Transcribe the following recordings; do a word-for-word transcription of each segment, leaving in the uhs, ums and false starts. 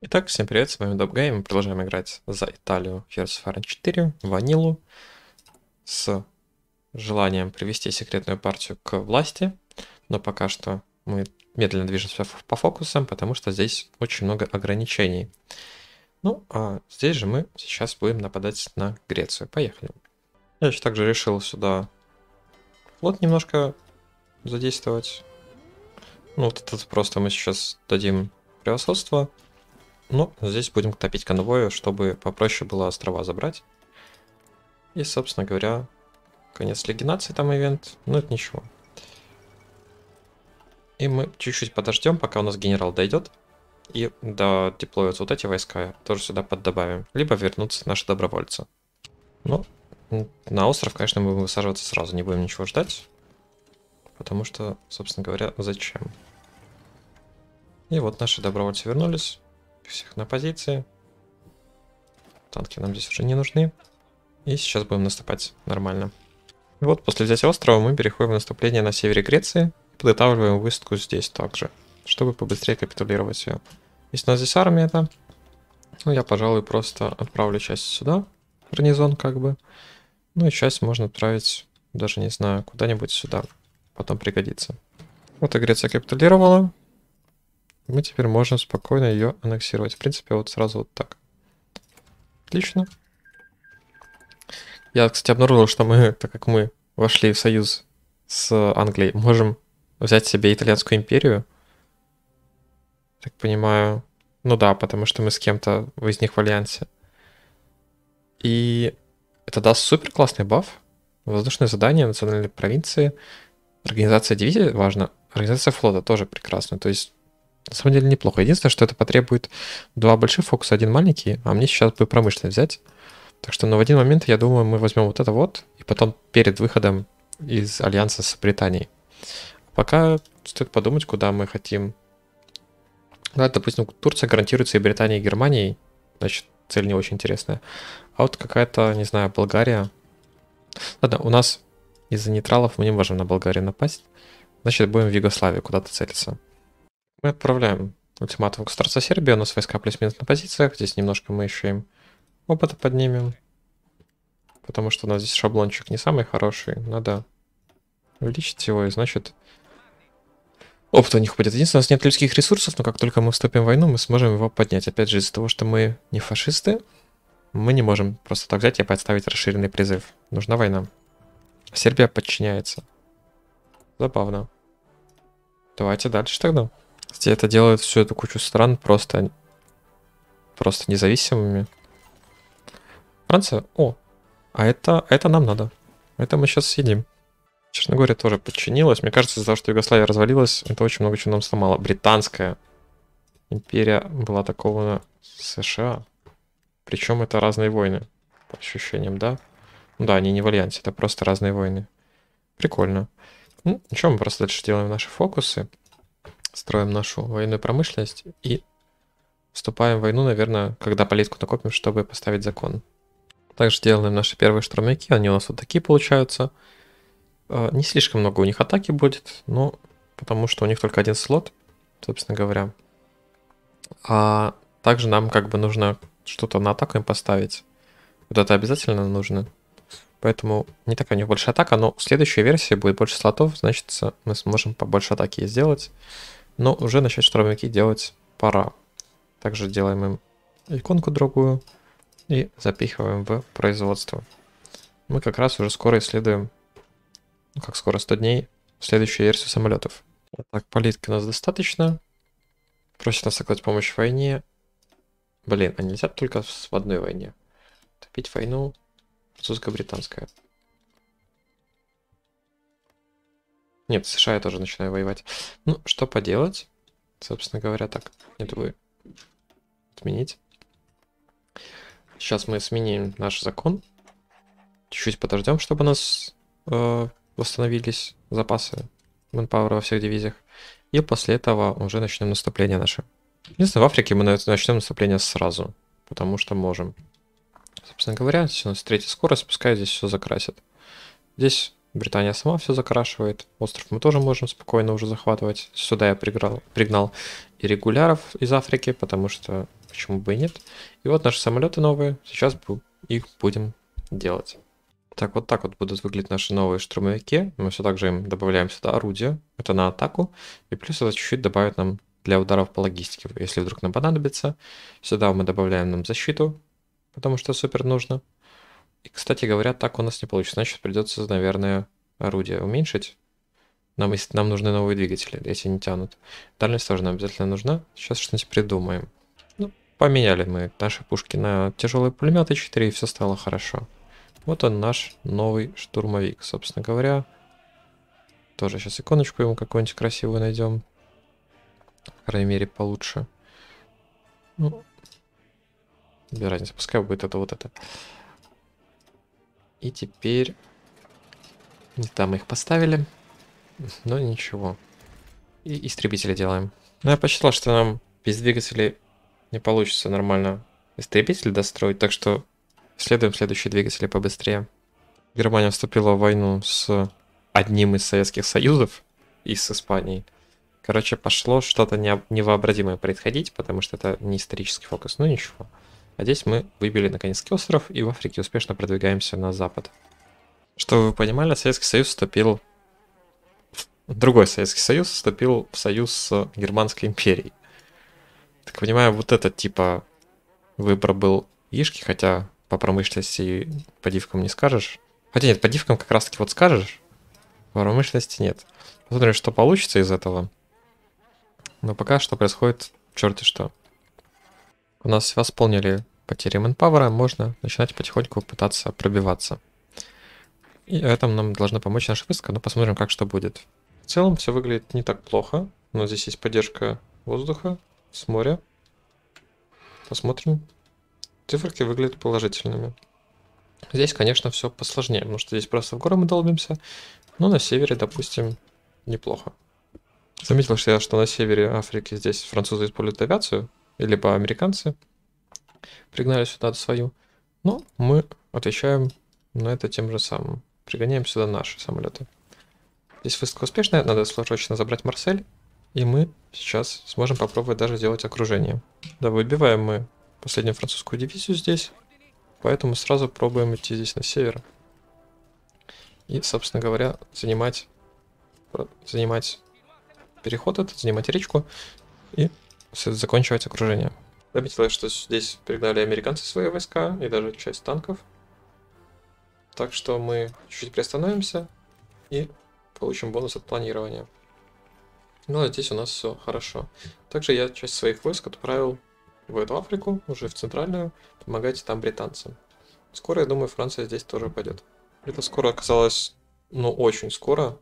Итак, всем привет, с вами Добгай, мы продолжаем играть за Италию Hearts of Iron четыре, ванилу, с желанием привести секретную партию к власти, но пока что мы медленно движемся по фокусам, потому что здесь очень много ограничений. Ну, а здесь же мы сейчас будем нападать на Грецию. Поехали. Я еще также решил сюда флот немножко задействовать. Ну, вот этот просто мы сейчас дадим превосходство. Ну, здесь будем топить конвою, чтобы попроще было острова забрать. И, собственно говоря, конец легенации там ивент, но это ничего. И мы чуть-чуть подождем, пока у нас генерал дойдет. И додеплоятся вот эти войска, тоже сюда поддобавим. Либо вернутся наши добровольцы. Ну, на остров, конечно, мы будем высаживаться сразу, не будем ничего ждать. Потому что, собственно говоря, зачем? И вот наши добровольцы вернулись. Всех на позиции. Танки нам здесь уже не нужны. И сейчас будем наступать нормально. И вот после взятия острова мы переходим в наступление на севере Греции. И подготавливаем высадку здесь также, чтобы побыстрее капитулировать ее. Если у нас здесь армия, да, ну я, пожалуй, просто отправлю часть сюда, гарнизон как бы. Ну и часть можно отправить, даже не знаю, куда-нибудь сюда. Потом пригодится. Вот и Греция капитулировала. Мы теперь можем спокойно ее аннексировать. В принципе, вот сразу вот так. Отлично. Я, кстати, обнаружил, что мы, так как мы вошли в союз с Англией, можем взять себе итальянскую империю. Так понимаю. Ну да, потому что мы с кем-то из них в альянсе. И это даст супер классный баф. Воздушное задание, национальные провинции. Организация дивизии важно. Организация флота тоже прекрасно. То есть, на самом деле, неплохо. Единственное, что это потребует два больших фокуса, один маленький. А мне сейчас бы промышленность взять. Так что, ну, в один момент, я думаю, мы возьмем вот это вот. И потом перед выходом из альянса с Британией. Пока стоит подумать, куда мы хотим. Да, допустим, Турция гарантируется и Британией, и Германией. Значит, цель не очень интересная. А вот какая-то, не знаю, Болгария. Ладно, у нас из-за нейтралов мы не можем на Болгарию напасть. Значит, будем в Югославию куда-то целиться. Мы отправляем ультиматум государства Сербия. У нас войска плюс-минус на позициях. Здесь немножко мы еще им опыта поднимем. Потому что у нас здесь шаблончик не самый хороший. Надо увеличить его, и значит... опыт у них будет. Единственное, у нас нет людских ресурсов, но как только мы вступим в войну, мы сможем его поднять. Опять же, из-за того, что мы не фашисты, мы не можем просто так взять и подставить расширенный призыв. Нужна война. Сербия подчиняется. Забавно. Давайте дальше тогда. Кстати, это делает всю эту кучу стран просто, просто независимыми. Франция? О, а это, это нам надо. Это мы сейчас съедим. Черногория тоже подчинилась. Мне кажется, из-за того, что Югославия развалилась, это очень много чего нам сломало. Британская империя была такого США. Причем это разные войны, по ощущениям, да? Ну да, они не в альянсе, это просто разные войны. Прикольно. Ну, ничего, мы просто дальше делаем наши фокусы. Строим нашу военную промышленность и вступаем в войну, наверное, когда политику накопим, чтобы поставить закон. Также делаем наши первые штурмовики. Они у нас вот такие получаются. Не слишком много у них атаки будет, но потому что у них только один слот, собственно говоря. А также нам как бы нужно что-то на атаку им поставить. Вот это обязательно нужно. Поэтому не такая у них большая атака, но в следующей версии будет больше слотов, значит мы сможем побольше атаки сделать. Но уже начать штурмовики делать пора. Также делаем им иконку другую и запихиваем в производство. Мы как раз уже скоро исследуем, ну как скоро, сто дней, следующую версию самолетов. Так, политики у нас достаточно. Просит нас оказать помощь в войне. Блин, а нельзя только в одной войне. Топить войну французско-британская. Нет, в США я тоже начинаю воевать. Ну, что поделать? Собственно говоря, так. Нет, вы отменить. Сейчас мы сменим наш закон. Чуть-чуть подождем, чтобы у нас э, восстановились запасы манпауэра во всех дивизиях. И после этого уже начнем наступление наше. Единственное, в Африке мы начнем наступление сразу, потому что можем. Собственно говоря, здесь у нас третья скорость, пускай здесь все закрасит. Здесь Британия сама все закрашивает. Остров мы тоже можем спокойно уже захватывать. Сюда я пригнал, пригнал и регуляров из Африки, потому что почему бы и нет. И вот наши самолеты новые, сейчас их будем делать. Так, вот так вот будут выглядеть наши новые штурмовики. Мы все так же им добавляем сюда орудие, это на атаку, и плюс это чуть-чуть добавит нам для ударов по логистике, если вдруг нам понадобится. Сюда мы добавляем нам защиту, потому что супер нужно. И, кстати говоря, так у нас не получится, значит придется, наверное, орудие уменьшить. Нам, если нам нужны новые двигатели, эти не тянут. Дальность тоже нам обязательно нужна. Сейчас что-нибудь придумаем. Ну, поменяли мы наши пушки на тяжелые пулеметы четыре, и все стало хорошо. Вот он, наш новый штурмовик, собственно говоря. Тоже сейчас иконочку ему какую-нибудь красивую найдем. По крайней мере, получше. Ну, без разницы, пускай будет это вот это. И теперь... Не там мы их поставили. Но ничего. И истребители делаем. Ну, я посчитал, что нам без двигателей не получится нормально истребитель достроить, так что следуем следующие двигатели побыстрее. Германия вступила в войну с одним из Советских Союзов и с Испанией. Короче, пошло что-то невообразимое происходить, потому что это не исторический фокус, но ничего. А здесь мы выбили наконец-таки остров и в Африке успешно продвигаемся на запад. Чтобы вы понимали, Советский Союз вступил... Другой Советский Союз вступил в союз с Германской империей. Так понимаю, вот этот типа выбор был Ишки, хотя по промышленности по дивкам не скажешь. Хотя нет, по дивкам как раз таки вот скажешь, по промышленности нет. Посмотрим, что получится из этого. Но пока что происходит черти что. У нас восполнили потери мэнпауэра, можно начинать потихоньку пытаться пробиваться. И в этом нам должна помочь наша высадка, но посмотрим, как что будет. В целом все выглядит не так плохо, но здесь есть поддержка воздуха с моря. Посмотрим. Циферки выглядят положительными. Здесь, конечно, все посложнее, потому что здесь просто в горы мы долбимся, но на севере, допустим, неплохо. Заметил, что я, что на севере Африки здесь французы используют авиацию, либо американцы пригнали сюда свою, но мы отвечаем на это тем же самым. Пригоняем сюда наши самолеты. Здесь высадка успешная, надо срочно забрать Марсель, и мы сейчас сможем попробовать даже сделать окружение. Да, выбиваем мы последнюю французскую дивизию здесь, поэтому сразу пробуем идти здесь на север. И, собственно говоря, занимать, занимать переход этот, занимать речку и заканчивать окружение. Заметила, что здесь пригнали американцы свои войска и даже часть танков. Так что мы чуть-чуть приостановимся и получим бонус от планирования. Ну а здесь у нас все хорошо. Также я часть своих войск отправил в эту Африку, уже в центральную, помогать там британцам. Скоро, я думаю, Франция здесь тоже пойдет. Это скоро оказалось, ну, очень скоро.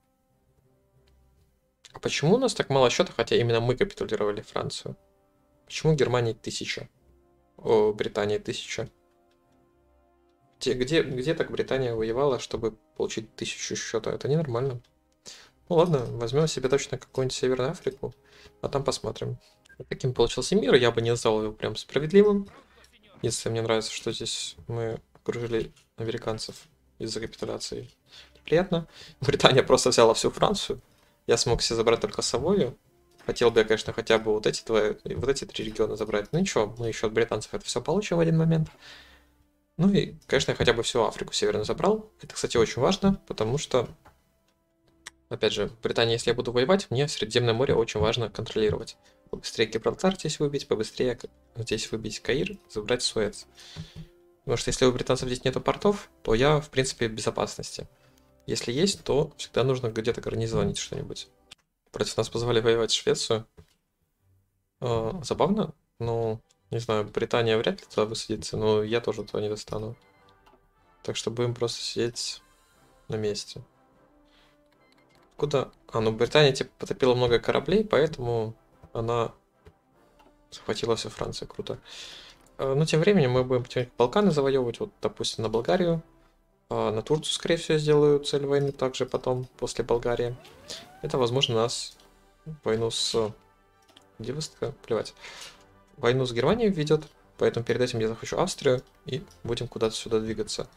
А почему у нас так мало счета, хотя именно мы капитулировали Францию? Почему Германии тысяча? О, Британии тысяча. Где, где, где так Британия воевала, чтобы получить тысячу счета? Это ненормально. Ну ладно, возьмем себе точно какую-нибудь Северную Африку, а там посмотрим. Вот таким получился мир, я бы не назвал его прям справедливым. Если мне нравится, что здесь мы окружили американцев из-за капитуляции. Приятно. Британия просто взяла всю Францию. Я смог себе забрать только Савою. Хотел бы я, конечно, хотя бы вот эти, два, вот эти три региона забрать. Ну ничего, мы еще от британцев это все получим в один момент. Ну и, конечно, я хотя бы всю Африку северную забрал. Это, кстати, очень важно, потому что, опять же, в Британии, если я буду воевать, мне Средиземное море очень важно контролировать. Побыстрее Гибралтар здесь выбить, побыстрее здесь выбить Каир, забрать Суэц. Потому что если у британцев здесь нету портов, то я, в принципе, в безопасности. Если есть, то всегда нужно где-то гарнизонить что-нибудь. Против нас позвали воевать Швецию. Э, забавно, но... Не знаю, Британия вряд ли туда высадится, но я тоже туда не достану. Так что будем просто сидеть на месте. Куда? А, ну Британия типа потопила много кораблей, поэтому она захватила всю Францию. Круто. Но тем временем мы будем потихоньку Балканы завоевывать. Вот, допустим, на Болгарию. На Турцию, скорее всего, сделаю цель войны также потом, после Болгарии. Это, возможно, нас войну с... Где высадка? Плевать. Войну с Германией ведет, поэтому перед этим я захвачу Австрию и будем куда-то сюда двигаться.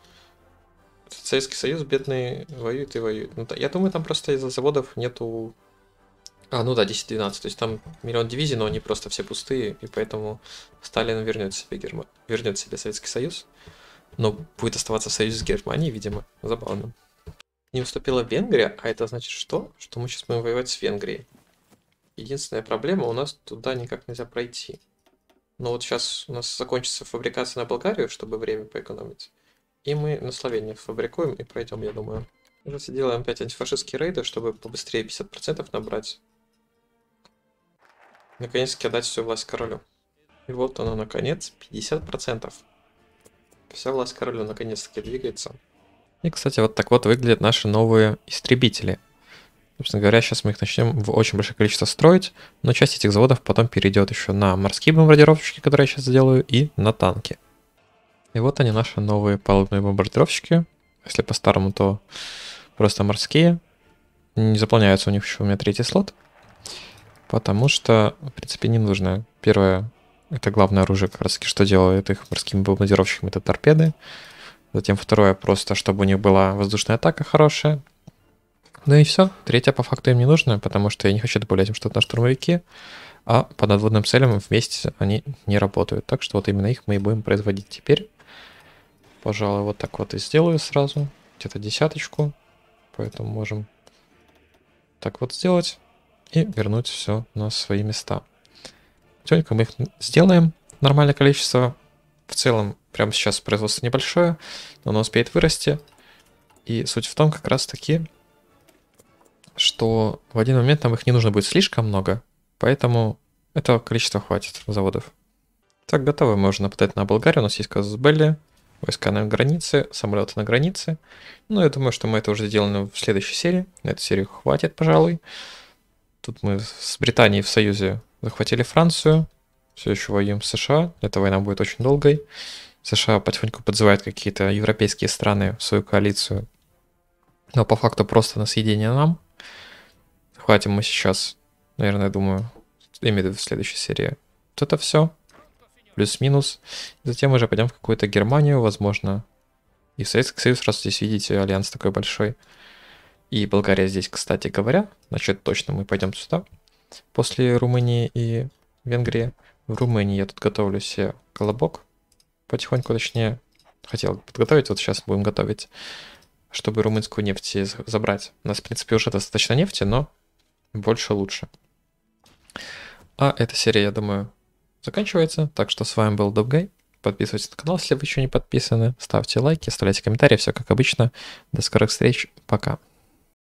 Советский Союз бедный воюет и воюет. Ну, я думаю, там просто из-за заводов нету А, ну да, десять двенадцать. То есть там миллион дивизий, но они просто все пустые, и поэтому Сталин вернет себе Герма... вернет себе Советский Союз, но будет оставаться в союзе с Германией, видимо. Забавно. Не уступила Венгрия, а это значит что? Что мы сейчас будем воевать с Венгрией. Единственная проблема, у нас туда никак нельзя пройти. Но вот сейчас у нас закончится фабрикация на Болгарию, чтобы время поэкономить. И мы на Словению фабрикуем и пройдем, я думаю. Давайте делаем опять антифашистские рейды, чтобы побыстрее пятьдесят процентов набрать. Наконец-таки отдать всю власть королю. И вот оно, наконец, пятьдесят процентов. Вся власть королю наконец-таки двигается. И, кстати, вот так вот выглядят наши новые истребители. Собственно говоря, сейчас мы их начнем в очень большое количество строить, но часть этих заводов потом перейдет еще на морские бомбардировщики, которые я сейчас сделаю, и на танки. И вот они, наши новые палубные бомбардировщики. Если по-старому, то просто морские. Не заполняется у них еще у меня третий слот, потому что, в принципе, не нужно. Первое, это главное оружие, как раз таки, что делает их морскими бомбардировщиками, это торпеды. Затем второе, просто чтобы у них была воздушная атака хорошая. Ну и все. Третье по факту им не нужно, потому что я не хочу добавлять им что-то на штурмовики, а по надводным целям вместе они не работают. Так что вот именно их мы и будем производить теперь. Пожалуй, вот так вот и сделаю сразу. Где-то десяточку. Поэтому можем так вот сделать и вернуть все на свои места. Тихонько мы их сделаем. Нормальное количество. В целом, прямо сейчас производство небольшое, но оно успеет вырасти. И суть в том как раз таки, что в один момент нам их не нужно будет слишком много, поэтому этого количества хватит заводов. Так, готово, мы уже нападать на Болгарию, у нас есть казус белли, войска на границе, самолеты на границе. Ну, я думаю, что мы это уже сделаем в следующей серии, на эту серию хватит, пожалуй. Тут мы с Британией в союзе захватили Францию, все еще воюем с США, эта война будет очень долгой. США потихоньку подзывают какие-то европейские страны в свою коалицию, но по факту просто на съедение нам. Хватим мы сейчас, наверное, думаю, именно в следующей серии. Вот это все. Плюс-минус. Затем уже пойдем в какую-то Германию, возможно. И Советский Союз, раз здесь видите, альянс такой большой. И Болгария здесь, кстати говоря. Значит, точно мы пойдем сюда. После Румынии и Венгрии. В Румынии я тут готовлю себе колобок. Потихоньку, точнее, хотел подготовить. Вот сейчас будем готовить, чтобы румынскую нефть забрать. У нас, в принципе, уже достаточно нефти, но больше лучше. А эта серия, я думаю, заканчивается. Так что с вами был Добгай. Подписывайтесь на канал, если вы еще не подписаны. Ставьте лайки, оставляйте комментарии. Все как обычно. До скорых встреч. Пока.